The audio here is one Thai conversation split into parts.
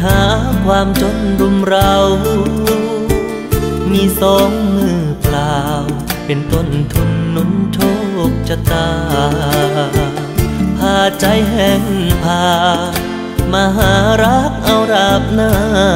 หาความจนรุมเร้ามีสองมือเปล่าเป็นต้นทุนหนุนโชคชะตาพาใจแห้งพามาหารักเอาราบหน้า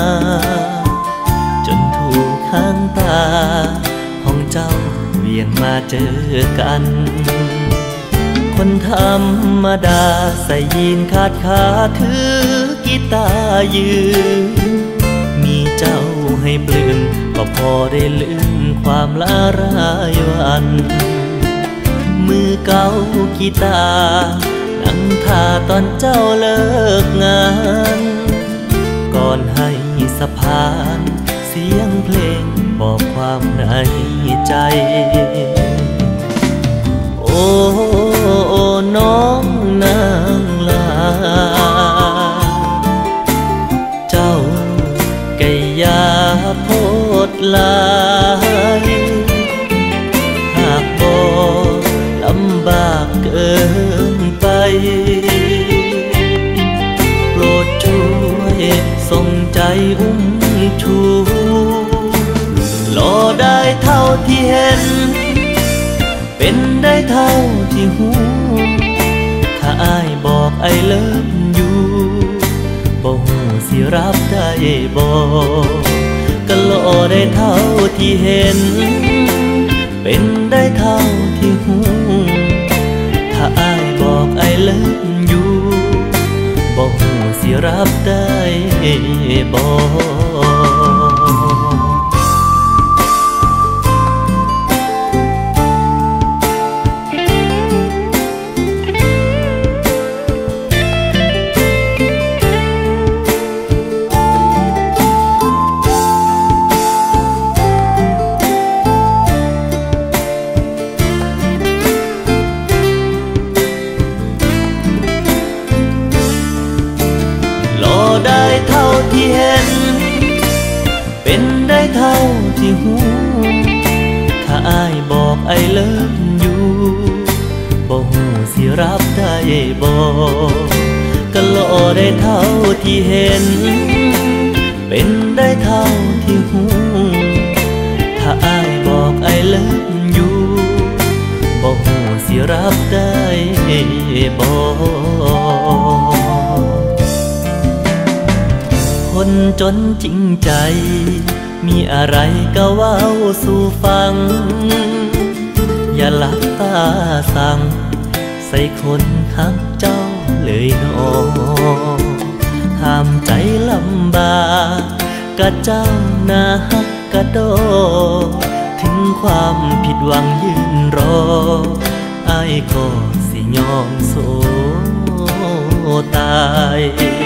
จนถูกข้างตาของเจ้าเวียนมาเจอกันคนธรรมดาใส่ยีนขาดขาถือกีตาร์ยืนมีเจ้าให้ปลื้มก็พอได้ลืมความลารายวันมือเก่ากีตาร์นั่งท่าตอนเจ้าเลิกงานก่อนให้สะพานเสียงเพลงบอกความในใจโอ้น้องนางลาเจ้าไก่ยาโพดลายหากบ่ลำบากเกินไปโปรดช่วยส่งใจอุ้มชูรอได้เท่าที่เห็นเป็นได้เท่าที่หูถ้าอ้ายบอกไอเลิฟอยู่บ่หูสิรับได้บ่ก็รอได้เท่าที่เห็นเป็นได้เท่าที่หูถ้าอ้ายบอกไอเลิฟอยู่บ่หูสิรับได้บ่ได้เท่าที่เห็นเป็นได้เท่าที่หูถ้าอ้ายบอกไอเลิฟอยู่บ่หูสิรับได้บ่ก็รอได้เท่าที่เห็นเป็นได้เท่าที่หูถ้าอ้ายบอกไอเลิฟอยู่บ่หูสิรับได้บ่คนจนจริงใจมีอะไรก็เว้าสู่ฟังอย่าหลับตาสั่งใส่คนหักเจ้าเลยน้อห้ามใจลำบากกะเจ้าน่าฮักกะโดถึงความผิดหวังยืนรออ้ายก็สิยอมโซตาย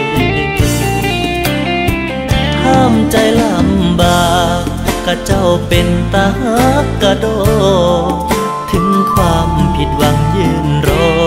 ห้ามใจลำบากกะเจ้าเป็นตาฮักกะโดถึงความผิดหวังยืนรอ